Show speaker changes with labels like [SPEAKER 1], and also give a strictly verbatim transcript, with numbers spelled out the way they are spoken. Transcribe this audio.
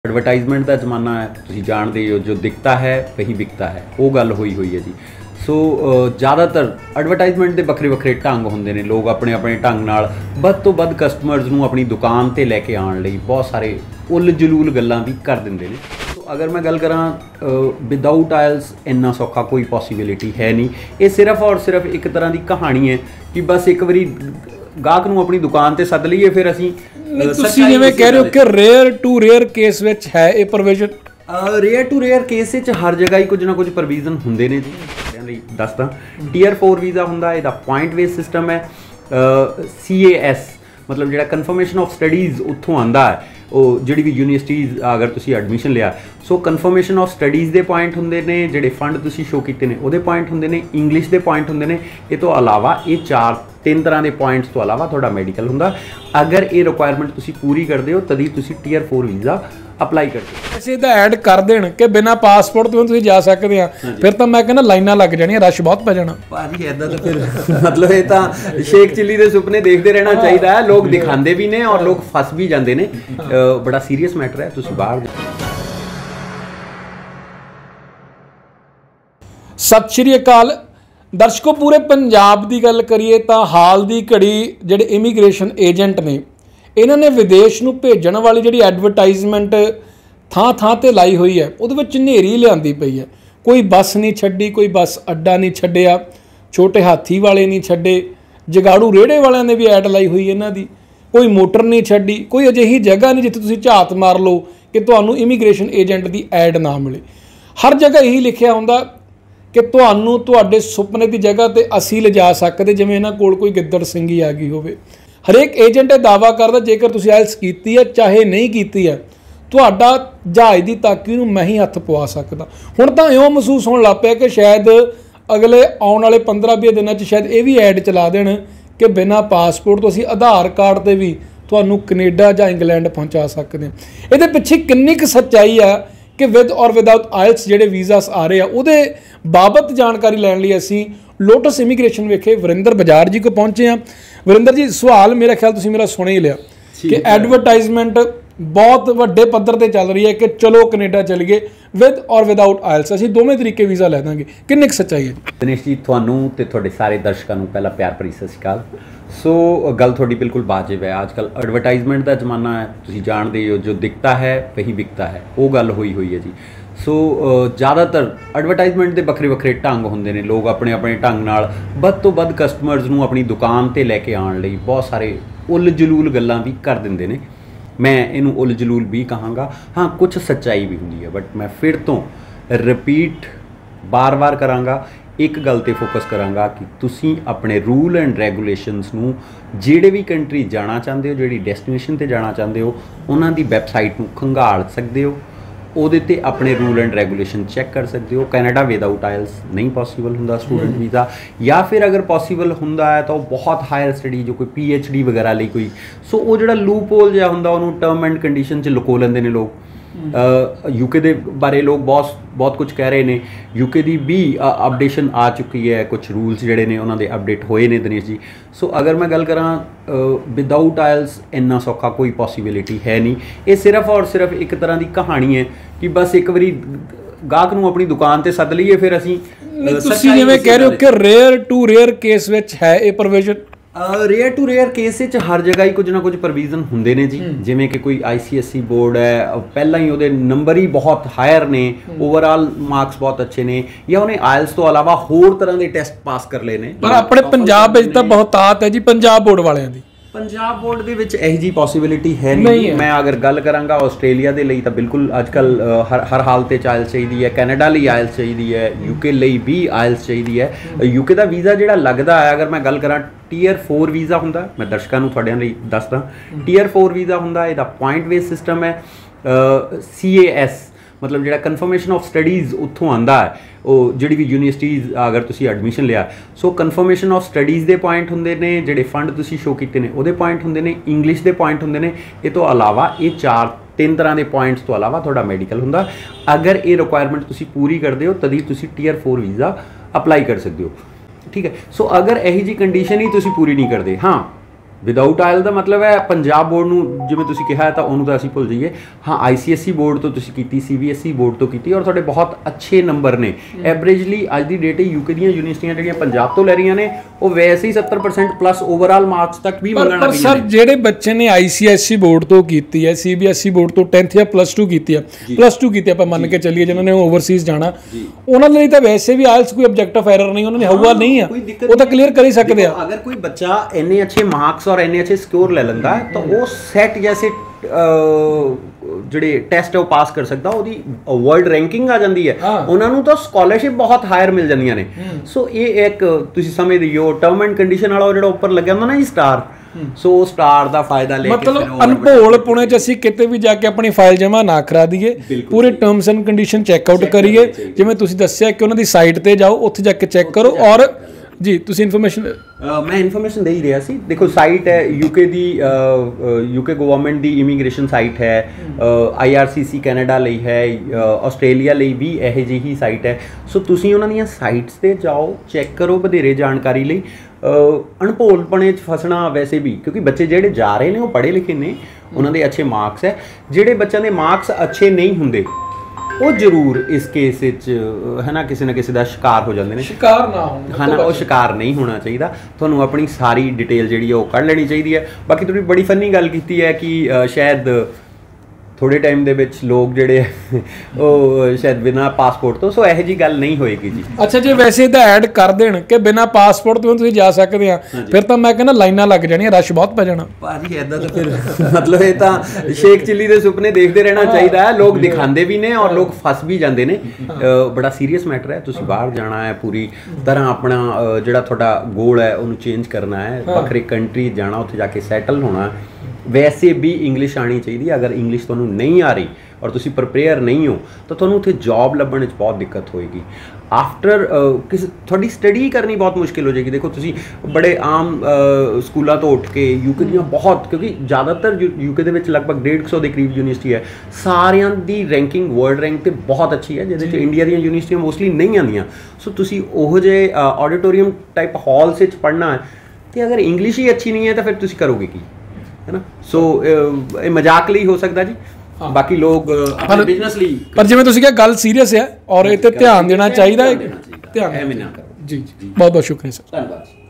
[SPEAKER 1] Advertisement का जमाना है, तुसीं जानते हो, जो दिखता है वही बिकता है, वो गल हुई हुई है जी। सो ज़्यादातर एडवरटाइजमेंट के वक्रे वक्रे ढंग होंदे ने, लोग अपने अपने ढंग नाल वध तो वध कस्टमर्स नूं अपनी दुकान ते लैके आउण लई बहुत सारे उल जलूल गल्लां भी कर दिंदे ने। तो अगर मैं गल करां विदाउट आयल्स इन्ना सौखा कोई पॉसीबिलिटी है नहीं। ये सिर्फ और सिर्फ एक तरह की कहानी है कि बस एक बारी गाहक नूं अपनी दुकान ते सद लईए, फिर असीं
[SPEAKER 2] ਤੁਸੀਂ ਜਿਵੇਂ ਕਹਿ ਰਹੇ ਹੋ ਕਿ ਰੇਅਰ ਟੂ ਰੇਅਰ ਕੇਸ ਵਿੱਚ ਹੈ ਇਹ provision.
[SPEAKER 1] Rare to rare case ਵਿੱਚ ਹਰ ਜਗ੍ਹਾ ਹੀ ਕੁਝ ਨਾ ਕੁਝ ਪ੍ਰੋਵੀਜ਼ਨ ਹੁੰਦੇ ਨੇ ਜੀ। ਸਾਰਿਆਂ ਲਈ ਦੱਸਦਾ, ਟੀਅਰ ਫੋਰ ਵੀਜ਼ਾ ਹੁੰਦਾ, ਇਹਦਾ ਪੁਆਇੰਟ ਬੇਸ ਸਿਸਟਮ ਹੈ। ਸੀ ਏ ਐਸ मतलब ਜਿਹੜਾ ਕਨਫਰਮੇਸ਼ਨ ਆਫ ਸਟੱਡੀਜ਼ ਉੱਥੋਂ ਆਉਂਦਾ ਹੈ, ਉਹ ਜਿਹੜੀ ਵੀ ਯੂਨੀਵਰਸਿਟੀਜ਼ ਅਗਰ ਤੁਸੀਂ ਐਡਮਿਸ਼ਨ ਲਿਆ, ਸੋ ਕਨਫਰਮੇਸ਼ਨ ਆਫ ਸਟੱਡੀਜ਼ ਦੇ ਪੁਆਇੰਟ ਹੁੰਦੇ ਨੇ, ਜਿਹੜੇ ਫੰਡ ਤੁਸੀਂ ਸ਼ੋ ਕੀਤੇ ਨੇ ਉਹਦੇ ਪੁਆਇੰਟ ਹੁੰਦੇ ਨੇ, ਇੰਗਲਿਸ਼ ਦੇ ਪੁਆਇੰਟ ਹੁੰਦੇ ਨੇ। ਇਹ ਤੋਂ ਇਲਾਵਾ ਇਹ ਚਾਰ ਤਿੰਨ ਤਰ੍ਹਾਂ ਦੇ ਪੁਆਇੰਟਸ ਤੋਂ ਇਲਾਵਾ ਤੁਹਾਡਾ ਮੈਡੀਕਲ ਹੁੰਦਾ। ਅਗਰ ਇਹ ਰਿਕੁਆਇਰਮੈਂਟ ਤੁਸੀਂ ਪੂਰੀ ਕਰਦੇ ਹੋ ਤਦੀ ਤੁਸੀਂ ਟੀਅਰ ਫੋਰ ਵੀਜ਼ਾ ਅਪਲਾਈ ਕਰਦੇ ਹੋ।
[SPEAKER 2] ਅਸੀਂ ਇਹਦਾ ਐਡ ਕਰ ਦੇਣ ਕਿ ਬਿਨਾਂ ਪਾਸਪੋਰਟ ਤੋਂ ਤੁਸੀਂ ਜਾ ਸਕਦੇ ਆ, ਫਿਰ ਤਾਂ ਮੈਂ ਕਹਿੰਦਾ ਲਾਈਨਾਂ ਲੱਗ ਜਾਣੀਆਂ, ਰਸ਼ ਬਹੁਤ ਪੈ ਜਾਣਾ
[SPEAKER 1] ਭਾਜੀ। ਇੱਦਾਂ ਤਾਂ ਫਿਰ ਮਤਲਬ ਇਹ ਤਾਂ ਸ਼ੇਖ ਚਿੱਲੀ ਦੇ ਸੁਪਨੇ ਦੇਖਦੇ ਰਹਿਣਾ ਚਾਹੀਦਾ ਹੈ। ਲੋਕ ਦਿਖਾਉਂਦੇ ਵੀ ਨੇ ਔਰ ਲੋਕ ਫਸ ਵੀ ਜਾਂਦੇ ਨੇ। ਬੜਾ ਸੀਰੀਅਸ ਮੈਟਰ ਹੈ। ਤੁਸੀਂ ਬਾਹਰ
[SPEAKER 2] ਸਤਿ ਸ਼੍ਰੀ ਅਕਾਲ ਦਰਸ਼ਕੋ, ਪੂਰੇ ਪੰਜਾਬ ਦੀ ਗੱਲ ਕਰੀਏ ਤਾਂ ਹਾਲ ਦੀ ਘੜੀ ਜਿਹੜੇ ਇਮੀਗ੍ਰੇਸ਼ਨ ਏਜੰਟ ਨੇ, ਇਹਨਾਂ ਨੇ ਵਿਦੇਸ਼ ਨੂੰ ਭੇਜਣ ਵਾਲੀ ਜਿਹੜੀ ਐਡਵਰਟਾਈਜ਼ਮੈਂਟ ਥਾਂ ਥਾਂ ਤੇ ਲਾਈ ਹੋਈ ਹੈ, ਉਹਦੇ ਵਿੱਚ ਹਨੇਰੀ ਲਿਆਂਦੀ ਪਈ ਹੈ। ਕੋਈ ਬੱਸ ਨਹੀਂ ਛੱਡੀ, ਕੋਈ ਬੱਸ ਅੱਡਾ ਨਹੀਂ ਛੱਡਿਆ, ਛੋਟੇ ਹਾਥੀ ਵਾਲੇ ਨਹੀਂ ਛੱਡੇ, ਜਗਾੜੂ ਰੇੜੇ ਵਾਲਿਆਂ ਨੇ ਵੀ ਐਡ ਲਾਈ ਹੋਈ ਇਹਨਾਂ ਦੀ, ਕੋਈ ਮੋਟਰ ਨਹੀਂ ਛੱਡੀ, ਕੋਈ ਅਜਿਹੀ ਜਗ੍ਹਾ ਨਹੀਂ ਜਿੱਥੇ ਤੁਸੀਂ ਝਾਤ ਮਾਰ ਲਓ ਕਿ ਤੁਹਾਨੂੰ ਇਮੀਗ੍ਰੇਸ਼ਨ ਏਜੰਟ ਦੀ ਐਡ ਨਾ ਮਿਲੇ। ਹਰ ਜਗ੍ਹਾ ਇਹੀ ਲਿਖਿਆ ਹੁੰਦਾ ਕਿ ਤੁਹਾਨੂੰ ਤੁਹਾਡੇ ਸੁਪਨੇ ਦੀ ਜਗ੍ਹਾ ਤੇ ਅਸੀਂ ਲਿਜਾ ਸਕਦੇ, ਜਿਵੇਂ ਇਹਨਾਂ ਕੋਲ ਕੋਈ ਗਿੱਦੜ ਸਿੰਘੀ ਆ ਗਈ ਹੋਵੇ। ਹਰੇਕ ਏਜੰਟ ਇਹ ਦਾਅਵਾ ਕਰਦਾ ਜੇਕਰ ਤੁਸੀਂ ਆਇਲਸ ਕੀਤੀ ਹੈ ਚਾਹੇ ਨਹੀਂ ਕੀਤੀ ਹੈ, ਤੁਹਾਡਾ ਜਹਾਜ਼ ਦੀ ਤਾਕੀ ਨੂੰ ਮੈਂ ਹੀ ਹੱਥ ਪਵਾ ਸਕਦਾ। ਹੁਣ ਤਾਂ ਇਉਂ ਮਹਿਸੂਸ ਹੋਣ ਲੱਗ ਪਿਆ ਕਿ ਸ਼ਾਇਦ ਅਗਲੇ ਆਉਣ ਵਾਲੇ ਪੰਦਰਾਂ ਵੀਹ ਦਿਨਾਂ 'ਚ ਸ਼ਾਇਦ ਇਹ ਵੀ ਐਡ ਚਲਾ ਦੇਣ ਕਿ ਬਿਨਾਂ ਪਾਸਪੋਰਟ ਤੋਂ ਅਸੀਂ ਆਧਾਰ ਕਾਰਡ 'ਤੇ ਵੀ ਤੁਹਾਨੂੰ ਕੈਨੇਡਾ ਜਾਂ ਇੰਗਲੈਂਡ ਪਹੁੰਚਾ ਸਕਦੇ ਹਾਂ। ਇਹਦੇ ਪਿੱਛੇ ਕਿੰਨੀ ਕੁ ਸੱਚਾਈ ਆ ਕਿ ਵਿਦ ਔਰ ਵਿਦਾਊਟ ਆਇਲਸ ਜਿਹੜੇ ਵੀਜ਼ਾਸ ਆ ਰਹੇ ਆ, ਉਹਦੇ ਬਾਬਤ ਜਾਣਕਾਰੀ ਲੈਣ ਲਈ ਅਸੀਂ ਲੋਟਸ ਇਮੀਗ੍ਰੇਸ਼ਨ ਵੇਖੇ ਵਰਿੰਦਰ ਬਜਾਰ ਜੀ ਕੋਲ ਪਹੁੰਚੇ ਹਾਂ। ਵਰਿੰਦਰ ਜੀ, ਸਵਾਲ ਮੇਰਾ ਖਿਆਲ ਤੁਸੀਂ ਮੇਰਾ ਸੁਣ ਹੀ ਲਿਆ ਕਿ ਐਡਵਰਟਾਈਜ਼ਮੈਂਟ ਬਹੁਤ ਵੱਡੇ ਪੱਧਰ ਤੇ ਚੱਲ ਰਹੀ ਹੈ ਕਿ ਚਲੋ ਕੈਨੇਡਾ ਚਲੀਏ ਵਿਦ ਔਰ ਵਿਦਾਊਟ ਆਇਲਸ, ਅਸੀਂ ਦੋਵੇਂ ਤਰੀਕੇ ਵੀਜ਼ਾ ਲੈ ਦਾਂਗੇ। ਕਿੰਨੀ ਕੁ ਸੱਚਾਈ ਹੈ?
[SPEAKER 1] ਦਿਨੇਸ਼ ਜੀ, ਤੁਹਾਨੂੰ ਤੇ ਤੁਹਾਡੇ ਸਾਰੇ ਦਰਸ਼ਕਾਂ ਨੂੰ ਪਹਿਲਾਂ ਪਿਆਰ ਭਰੀ ਸਤਿ ਸ਼੍ਰੀ ਅਕਾਲ। ਸੋ ਗੱਲ ਤੁਹਾਡੀ ਬਿਲਕੁਲ ਵਾਜਿਬ ਹੈ। ਅੱਜ ਕੱਲ੍ਹ ਐਡਵਰਟਾਈਜ਼ਮੈਂਟ ਦਾ ਜ਼ਮਾਨਾ ਹੈ, ਤੁਸੀਂ ਜਾਣਦੇ ਹੋ, ਜੋ ਦਿਖਤਾ ਹੈ ਵਹੀ ਬਿਕਤਾ ਹੈ, ਉਹ ਗੱਲ ਹੋਈ ਹੋਈ ਹੈ ਜੀ। ਸੋ ज़्यादातर ਐਡਵਰਟਾਈਜ਼ਮੈਂਟ ਦੇ ਵੱਖਰੇ ਵੱਖਰੇ ਢੰਗ ਹੁੰਦੇ ਨੇ, ਲੋਕ ਆਪਣੇ ਆਪਣੇ ਢੰਗ ਨਾਲ ਵੱਧ ਤੋਂ ਵੱਧ ਕਸਟਮਰਸ ਨੂੰ ਆਪਣੀ ਦੁਕਾਨ ਤੇ ਲੈ ਕੇ ਆਉਣ ਲਈ ਬਹੁਤ ਸਾਰੇ ਉਲ ਜਲੂਲ ਗੱਲਾਂ ਵੀ ਕਰ ਦਿੰਦੇ ਨੇ। ਮੈਂ ਇਹਨੂੰ ਉਲ ਜਲੂਲ ਵੀ ਕਹਾਂਗਾ। ਹਾਂ, ਕੁਝ ਸੱਚਾਈ ਵੀ ਹੁੰਦੀ ਹੈ, ਬਟ ਮੈਂ ਫਿਰ ਤੋਂ ਰਿਪੀਟ ਬਾਰ-ਬਾਰ ਕਰਾਂਗਾ, ਇੱਕ ਗੱਲ ਤੇ ਫੋਕਸ ਕਰਾਂਗਾ ਕਿ ਤੁਸੀਂ ਆਪਣੇ ਰੂਲ ਐਂਡ ਰੈਗੂਲੇਸ਼ਨਸ ਨੂੰ ਜਿਹੜੇ ਵੀ ਕੰਟਰੀ ਜਾਣਾ ਚਾਹੁੰਦੇ ਹੋ, ਜਿਹੜੀ ਡੈਸਟੀਨੇਸ਼ਨ ਤੇ ਜਾਣਾ ਚਾਹੁੰਦੇ ਹੋ, ਉਹਨਾਂ ਦੀ ਵੈਬਸਾਈਟ ਨੂੰ ਖੰਗਾਲ ਸਕਦੇ ਹੋ। ਉਹਦੇ ਤੇ ਆਪਣੇ ਰੂਲ ਐਂਡ ਰੈਗੂਲੇਸ਼ਨ ਚੈੱਕ ਕਰ ਸਕਦੇ ਹੋ। ਕੈਨੇਡਾ ਵਿਦਾਊਟ ਆਇਲਸ ਨਹੀਂ ਪੋਸੀਬਲ ਹੁੰਦਾ ਸਟੂਡੈਂਟ ਵੀਜ਼ਾ, ਜਾਂ ਫਿਰ ਅਗਰ ਪੋਸੀਬਲ ਹੁੰਦਾ ਹੈ ਤਾਂ ਉਹ ਬਹੁਤ ਹਾਇਰ ਸਟੱਡੀ, ਜੋ ਕੋਈ ਪੀ ਐਚ ਡੀ ਵਗੈਰਾ ਲਈ ਕੋਈ, ਸੋ ਉਹ ਜਿਹੜਾ ਲੂਪ ਹੋਲ ਜਿਹਾ ਹੁੰਦਾ ਉਹਨੂੰ ਟਰਮ ਐਂਡ ਕੰਡੀਸ਼ਨ 'ਚ ਲੁਕੋ ਲੈਂਦੇ ਨੇ ਲੋਕ। ਯੂਕੇ ਦੇ ਬਾਰੇ ਲੋਕ ਬਹੁਤ ਬਹੁਤ ਕੁਝ ਕਹਿ ਰਹੇ ਨੇ। ਯੂਕੇ ਦੀ ਵੀ ਅਪਡੇਸ਼ਨ ਆ ਚੁੱਕੀ ਹੈ, ਕੁਝ ਰੂਲਸ ਜਿਹੜੇ ਨੇ ਉਹਨਾਂ ਦੇ ਅਪਡੇਟ ਹੋਏ ਨੇ ਦਿਨੇਸ਼ ਜੀ। ਸੋ ਅਗਰ ਮੈਂ ਗੱਲ ਕਰਾਂ ਵਿਦਾਊਟ ਆਇਲਸ ਇੰਨਾ ਸੌਖਾ ਕੋਈ ਪੋਸੀਬਿਲਿਟੀ ਹੈ ਨਹੀਂ। ਇਹ ਸਿਰਫ ਔਰ ਸਿਰਫ ਇੱਕ ਤਰ੍ਹਾਂ ਦੀ ਕਹਾਣੀ ਹੈ ਕਿ ਬਸ ਇੱਕ ਵਾਰੀ ਗਾਹਕ ਨੂੰ ਆਪਣੀ ਦੁਕਾਨ ਤੇ ਸੱਦ ਲਈਏ, ਫਿਰ ਅਸੀਂ
[SPEAKER 2] ਤੁਸੀਂ ਜਿਵੇਂ ਕਹਿ ਰਹੇ ਹੋ ਕਿ ਰੇਅਰ ਟੂ ਰੇਅਰ ਕੇਸ ਵਿੱਚ ਹੈ ਇਹ provision.
[SPEAKER 1] Rare to rare case ਵਿੱਚ ਹਰ ਜਗ੍ਹਾ ਹੀ ਕੁਝ ਨਾ ਕੁਝ ਪ੍ਰੋਵੀਜ਼ਨ ਹੁੰਦੇ ਨੇ ਜੀ। ਜਿਵੇਂ ਕਿ ਕੋਈ ਆਈ ਸੀ ਐਸ ਈ ਬੋਰਡ ਹੈ, ਪਹਿਲਾਂ ਹੀ ਉਹਦੇ ਨੰਬਰ ਹੀ ਬਹੁਤ ਹਾਇਰ ਨੇ, ਓਵਰਆਲ ਮਾਰਕਸ ਬਹੁਤ ਅੱਛੇ ਨੇ, ਜਾਂ ਉਹਨੇ ਆਇਲਸ ਤੋਂ ਇਲਾਵਾ ਹੋਰ ਤਰ੍ਹਾਂ ਦੇ ਟੈਸਟ ਪਾਸ ਕਰ ਲਏ ਨੇ।
[SPEAKER 2] ਪਰ ਆਪਣੇ ਪੰਜਾਬ ਵਿੱਚ ਤਾਂ ਬਹੁਤਾਤ ਹੈ ਜੀ ਪੰਜਾਬ ਬੋਰਡ ਵਾਲਿਆਂ ਦੀ।
[SPEAKER 1] ਪੰਜਾਬ ਬੋਰਡ ਦੇ ਵਿੱਚ ਇਹੋ ਜਿਹੀ ਪੋਸੀਬਿਲਿਟੀ ਹੈ ਨਹੀਂ। ਮੈਂ ਅਗਰ ਗੱਲ ਕਰਾਂਗਾ ਆਸਟ੍ਰੇਲੀਆ ਦੇ ਲਈ ਤਾਂ ਬਿਲਕੁਲ ਅੱਜ ਕੱਲ੍ਹ ਹਰ ਹਰ ਹਾਲ 'ਤੇ ਆਇਲਸ ਚਾਹੀਦੀ ਹੈ। ਕੈਨੇਡਾ ਲਈ ਆਇਲਸ ਚਾਹੀਦੀ ਹੈ, ਯੂਕੇ ਲਈ ਵੀ ਆਇਲਸ ਚਾਹੀਦੀ ਹੈ। ਯੂਕੇ ਦਾ ਵੀਜ਼ਾ ਜਿਹੜਾ ਲੱਗਦਾ ਹੈ, ਅਗਰ ਮੈਂ ਗੱਲ ਕਰਾਂ ਟੀਅਰ ਫੋਰ ਵੀਜ਼ਾ ਹੁੰਦਾ, ਮੈਂ ਦਰਸ਼ਕਾਂ ਨੂੰ ਤੁਹਾਡਿਆਂ ਲਈ ਦੱਸਦਾ, ਟੀਅਰ ਫੋਰ ਵੀਜ਼ਾ ਹੁੰਦਾ, ਇਹਦਾ ਪੁਆਇੰਟ ਬੇਸ ਸਿਸਟਮ ਹੈ। ਸੀ ਏ ਐਸ ਮਤਲਬ ਜਿਹੜਾ ਕਨਫਰਮੇਸ਼ਨ ਆਫ ਸਟੱਡੀਜ਼ ਉੱਥੋਂ ਆਉਂਦਾ ਹੈ, ਉਹ ਜਿਹੜੀ ਵੀ ਯੂਨੀਵਰਸਿਟੀਜ਼ ਅਗਰ ਤੁਸੀਂ ਐਡਮਿਸ਼ਨ ਲਿਆ, ਸੋ ਕਨਫਰਮੇਸ਼ਨ ਆਫ ਸਟੱਡੀਜ਼ ਦੇ ਪੁਆਇੰਟ ਹੁੰਦੇ ਨੇ, ਜਿਹੜੇ ਫੰਡ ਤੁਸੀਂ ਸ਼ੋ ਕੀਤੇ ਨੇ ਉਹਦੇ ਪੁਆਇੰਟ ਹੁੰਦੇ ਨੇ, ਇੰਗਲਿਸ਼ ਦੇ ਪੁਆਇੰਟ ਹੁੰਦੇ ਨੇ। ਇਹ ਤੋਂ ਇਲਾਵਾ ਇਹ ਚਾਰ ਤਿੰਨ ਤਰ੍ਹਾਂ ਦੇ ਪੁਆਇੰਟਸ ਤੋਂ ਇਲਾਵਾ ਤੁਹਾਡਾ ਮੈਡੀਕਲ ਹੁੰਦਾ। ਅਗਰ ਇਹ ਰਿਕੁਆਇਰਮੈਂਟ ਤੁਸੀਂ ਪੂਰੀ ਕਰਦੇ ਹੋ ਤਦੀ ਤੁਸੀਂ ਟੀਅਰ ਫੋਰ ਵੀਜ਼ਾ ਅਪਲਾਈ ਕਰ ਸਕਦੇ ਹੋ। ਠੀਕ ਹੈ। ਸੋ ਅਗਰ ਇਹੀ ਜਿਹੀ ਕੰਡੀਸ਼ਨ ਹੀ ਤੁਸੀਂ ਪੂਰੀ ਨਹੀਂ ਕਰਦੇ, ਹਾਂ ਵਿਦਆਊਟ ਆਇਲ ਦਾ ਮਤਲਬ ਹੈ ਪੰਜਾਬ ਬੋਰਡ ਨੂੰ, ਜਿਵੇਂ ਤੁਸੀਂ ਕਿਹਾ ਤਾਂ ਉਹਨੂੰ ਤਾਂ ਅਸੀਂ ਭੁੱਲ ਜਾਈਏ। ਹਾਂ, ਆਈਸੀਐਸਈ ਬੋਰਡ ਤੋਂ ਤੁਸੀਂ ਕੀਤੀ, ਸੀਬੀਐਸਈ ਬੋਰਡ ਤੋਂ ਕੀਤੀ, ਔਰ ਤੁਹਾਡੇ ਬਹੁਤ ਅੱਛੇ ਨੰਬਰ ਨੇ। ਐਵਰੇਜਲੀ ਅੱਜ ਦੀ ਡੇਟ ਯੂਕੇ ਦੀਆਂ ਯੂਨੀਵਰਸਿਟੀਆਂ ਜਿਹੜੀਆਂ ਪੰਜਾਬ ਤੋਂ ਲੈ ਰਹੀਆਂ ਨੇ ਉਹ ਵੈਸੇ ਹੀ ਸੱਤਰ ਪਰਸੈਂਟ ਪਲੱਸ ਓਵਰਆਲ ਮਾਰਕਸ ਤੱਕ ਵੀ ਮੰਗਣ ਲੱਗ
[SPEAKER 2] ਪਰ ਸਰ ਜਿਹੜੇ ਬੱਚੇ ਨੇ ਆਈਸੀਐਸਈ ਬੋਰਡ ਤੋਂ ਕੀਤੀ ਹੈ, ਸੀਬੀਐਸਈ ਬੋਰਡ ਤੋਂ ਟੈਂਥ ਜਾਂ ਪਲੱਸ ਟੂ ਕੀਤੀ ਹੈ, ਪਲੱਸ ਟੂ ਕੀਤੀ ਆਪਾਂ ਮੰਨ ਕੇ ਚੱਲੀਏ, ਜਿਨ੍ਹਾਂ ਨੇ ਓਵਰਸੀਜ਼ ਜਾਣਾ, ਉਹਨਾਂ ਲਈ ਤਾਂ ਵੈਸੇ ਵੀ ਆਇਲਸ ਕੋਈ ਆਬਜੈਕਟਿਵ ਐਰਰ ਨਹੀਂ, ਉਹਨਾਂ ਨੇ ਹਊਆ ਨਹੀਂ ਆ, ਉਹ ਤਾਂ ਕਲੀਅਰ ਕਰ ਹੀ ਸਕਦੇ ਆ।
[SPEAKER 1] ਅਗਰ ਕੋਈ ਬੱਚਾ ਇੰਨੇ ਅੱਛੇ ਮਾਰਕਸ ਔਰ ਇੰਨੇ ਅੱਛੇ ਸਕੋਰ ਲੈ ਲੈਂਦਾ ਤਾਂ ਉਹ ਸੈਟ ਜੈਸੇ ਜਿਹੜੇ ਟੈਸਟ ਹੈ ਉਹ ਪਾਸ ਕਰ ਸਕਦਾ, ਉਹਦੀ ਵਰਲਡ ਰੈਂਕਿੰਗ ਆ ਜਾਂਦੀ ਹੈ, ਉਹਨਾਂ ਨੂੰ ਤਾਂ ਸਕਾਲਰਸ਼ਿਪ ਬਹੁਤ ਹਾਇਰ ਮਿਲ ਜਾਂਦੀਆਂ ਨੇ। ਸੋ ਇਹ ਇੱਕ ਤੁਸੀਂ ਸਮਝਦੇ ਹੋ ਟਰਮ ਐਂਡ ਕੰਡੀਸ਼ਨ ਵਾਲਾ ਜਿਹੜਾ ਉੱਪਰ ਲੱਗਿਆ ਹੁੰਦਾ ਨਾ ਜੀ ਸਟਾਰ, ਸੋ ਉਹ ਸਟਾਰ ਦਾ ਫਾਇਦਾ ਲੈ ਕੇ
[SPEAKER 2] ਮਤਲਬ ਅਨਭੋਲ ਪੁਣੇ ਚ ਅਸੀਂ ਕਿਤੇ ਵੀ ਜਾ ਕੇ ਆਪਣੀ ਫਾਈਲ ਜਮ੍ਹਾਂ ਨਾ ਕਰਾ ਦਈਏ, ਪੂਰੇ terms and condition check out ਕਰੀਏ, ਜਿਵੇਂ ਤੁਸੀਂ ਦੱਸਿਆ ਕਿ ਉਹਨਾਂ ਦੀ ਸਾਈਟ ਤੇ ਜਾਓ, ਉੱਥੇ ਜਾ ਕੇ ਚੈੱਕ ਕਰੋ। ਔਰ ਜੀ ਤੁਸੀਂ ਇਨਫੋਰਮੇਸ਼ਨ
[SPEAKER 1] ਮੈਂ ਇਨਫੋਰਮੇਸ਼ਨ ਦੇ ਹੀ ਰਿਹਾ ਸੀ। ਦੇਖੋ ਸਾਈਟ ਹੈ ਯੂਕੇ ਦੀ, ਯੂਕੇ ਗਵਰਨਮੈਂਟ ਦੀ ਇਮੀਗ੍ਰੇਸ਼ਨ ਸਾਈਟ ਹੈ, ਆਈਆਰਸੀਸੀ ਕੈਨੇਡਾ ਲਈ ਹੈ, ਆਸਟ੍ਰੇਲੀਆ ਲਈ ਵੀ ਇਹੋ ਜਿਹੀ ਹੀ ਸਾਈਟ ਹੈ। ਸੋ ਤੁਸੀਂ ਉਹਨਾਂ ਦੀਆਂ ਸਾਈਟਸ 'ਤੇ ਜਾਓ, ਚੈੱਕ ਕਰੋ ਵਧੇਰੇ ਜਾਣਕਾਰੀ ਲਈ। ਅਣਭੋਲਪਣੇ 'ਚ ਫਸਣਾ ਵੈਸੇ ਵੀ, ਕਿਉਂਕਿ ਬੱਚੇ ਜਿਹੜੇ ਜਾ ਰਹੇ ਨੇ ਉਹ ਪੜ੍ਹੇ ਲਿਖੇ ਨੇ, ਉਹਨਾਂ ਦੇ ਅੱਛੇ ਮਾਰਕਸ ਹੈ। ਜਿਹੜੇ ਬੱਚਿਆਂ ਦੇ ਮਾਰਕਸ ਅੱਛੇ ਨਹੀਂ ਹੁੰਦੇ ਉਹ ਜ਼ਰੂਰ ਇਸ ਕੇਸ ਵਿੱਚ ਹੈ ਨਾ ਕਿਸੇ ਨਾ ਕਿਸੇ ਦਾ ਸ਼ਿਕਾਰ ਹੋ ਜਾਂਦੇ ਨੇ।
[SPEAKER 2] ਸ਼ਿਕਾਰ ਨਾ ਹੋਣ
[SPEAKER 1] ਹੈ ਨਾ, ਉਹ ਸ਼ਿਕਾਰ ਨਹੀਂ ਹੋਣਾ ਚਾਹੀਦਾ। ਤੁਹਾਨੂੰ ਆਪਣੀ ਸਾਰੀ ਡਿਟੇਲ ਜਿਹੜੀ ਹੈ ਉਹ ਕੱਢ ਲੈਣੀ ਚਾਹੀਦੀ ਹੈ। ਬਾਕੀ ਤੁਸੀਂ ਬੜੀ ਫਨੀ ਗੱਲ ਕੀਤੀ ਹੈ ਕਿ ਸ਼ਾਇਦ ਥੋੜੇ ਟਾਈਮ ਦੇ ਵਿੱਚ ਲੋਕ ਜਿਹੜੇ ਉਹ ਸ਼ਾਇਦ ਬਿਨਾਂ ਪਾਸਪੋਰਟ ਤੋਂ, ਸੋ ਇਹੋ ਜਿਹੀ ਗੱਲ ਨਹੀਂ ਹੋਏਗੀ ਜੀ।
[SPEAKER 2] ਅੱਛਾ, ਜੇ ਵੈਸੇ ਤਾਂ ਐਡ ਕਰ ਦੇਣ ਕਿ ਬਿਨਾਂ ਪਾਸਪੋਰਟ ਤੋਂ ਤੁਸੀਂ ਜਾ ਸਕਦੇ ਆ, ਫਿਰ ਤਾਂ ਮੈਂ ਕਹਿੰਦਾ ਲਾਈਨਾਂ ਲੱਗ ਜਾਣੀਆਂ, ਰਸ਼ ਬਹੁਤ ਪੈ ਜਾਣਾ
[SPEAKER 1] ਭਾਜੀ। ਇਦਾਂ ਤਾਂ ਫਿਰ ਮਤਲਬ ਇਹ ਤਾਂ ਸ਼ੇਖ ਚਿੱਲੀ ਦੇ ਸੁਪਨੇ ਦੇਖਦੇ ਰਹਿਣਾ ਚਾਹੀਦਾ ਹੈ। ਲੋਕ ਦਿਖਾਉਂਦੇ ਵੀ ਨੇ ਔਰ ਲੋਕ ਫਸ ਵੀ ਜਾਂਦੇ ਨੇ। ਬੜਾ ਸੀਰੀਅਸ ਮੈਟਰ ਹੈ। ਤੁਸੀਂ ਬਾਹਰ ਜਾਣਾ ਹੈ, ਪੂਰੀ ਤਰ੍ਹਾਂ ਆਪਣਾ ਜਿਹੜਾ ਤੁਹਾਡਾ ਗੋਲ ਹੈ ਉਹਨੂੰ ਚੇਂਜ ਕਰਨਾ ਹੈ, ਵੱਖਰੇ ਕੰਟਰੀ ਜਾਣਾ, ਉੱਥੇ ਜਾ ਕੇ ਸੈਟਲ ਹੋਣਾ। ਵੈਸੇ ਵੀ ਇੰਗਲਿਸ਼ ਆਉਣੀ ਚਾਹੀਦੀ ਹੈ। ਅਗਰ ਇੰਗਲਿਸ਼ ਤੁਹਾਨੂੰ ਨਹੀਂ ਆ ਰਹੀ ਔਰ ਤੁਸੀਂ ਪ੍ਰਿਪੇਅਰ ਨਹੀਂ ਹੋ ਤਾਂ ਤੁਹਾਨੂੰ ਉੱਥੇ ਜੌਬ ਲੱਭਣ ਵਿੱਚ ਬਹੁਤ ਦਿੱਕਤ ਹੋਏਗੀ। ਆਫਟਰ ਕਿਸ ਤੁਹਾਡੀ ਸਟੱਡੀ ਕਰਨੀ ਬਹੁਤ ਮੁਸ਼ਕਿਲ ਹੋ ਜਾਏਗੀ। ਦੇਖੋ ਤੁਸੀਂ ਬੜੇ ਆਮ ਸਕੂਲਾਂ ਤੋਂ ਉੱਠ ਕੇ ਯੂਕੇ ਦੀਆਂ ਬਹੁਤ, ਕਿਉਂਕਿ ਜ਼ਿਆਦਾਤਰ ਯੂਕੇ ਦੇ ਵਿੱਚ ਲਗਭਗ ਡੇਢ ਸੌ ਦੇ ਕਰੀਬ ਯੂਨੀਵਰਸਿਟੀ ਹੈ, ਸਾਰਿਆਂ ਦੀ ਰੈਂਕਿੰਗ ਵਰਲਡ ਰੈਂਕ 'ਤੇ ਬਹੁਤ ਅੱਛੀ ਹੈ, ਜਿਹਦੇ 'ਚ ਇੰਡੀਆ ਦੀਆਂ ਯੂਨੀਵਰਸਿਟੀਆਂ ਮੋਸਟਲੀ ਨਹੀਂ ਆਉਂਦੀਆਂ। ਸੋ ਤੁਸੀਂ ਉਹੋ ਜਿਹੇ ਆਡੀਟੋਰੀਅਮ ਟਾਈਪ ਹਾਲਸ ਵਿੱਚ ਪੜ੍ਹਨਾ ਹੈ, ਅਤੇ ਅਗਰ ਇੰਗਲਿਸ਼ ਹੀ ਅੱਛੀ ਨਹੀਂ ਹੈ ਤਾਂ ਫਿਰ ਤੁਸੀਂ ਕਰੋਗੇ ਕੀ, ਹੈ ਨਾ। ਸੋ ਇਹ ਮਜ਼ਾਕ ਲਈ ਹੋ ਸਕਦਾ ਜੀ, ਬਾਕੀ ਲੋਕ ਆਪਣੇ ਬਿਜ਼ਨਸ ਲਈ।
[SPEAKER 2] ਪਰ ਜਿਵੇਂ ਤੁਸੀਂ ਕਿਹਾ ਗੱਲ ਸੀਰੀਅਸ ਹੈ ਔਰ ਇਹ 'ਤੇ ਧਿਆਨ ਦੇਣਾ ਚਾਹੀਦਾ ਹੈ। ਧਿਆਨ
[SPEAKER 1] ਐਵੇਂ ਨਾ ਕਰੋ
[SPEAKER 2] ਜੀ ਜੀ। ਬਹੁਤ ਬਹੁਤ ਸ਼ੁਕਰੀਆ ਸਰ,
[SPEAKER 1] ਧੰਨਵਾਦ।